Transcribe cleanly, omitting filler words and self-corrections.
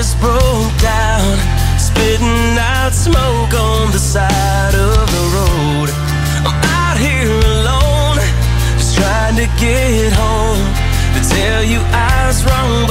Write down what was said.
just broke down, spitting out smoke on the side of the road. I'm out here alone, just trying to get home, to tell you I was wrong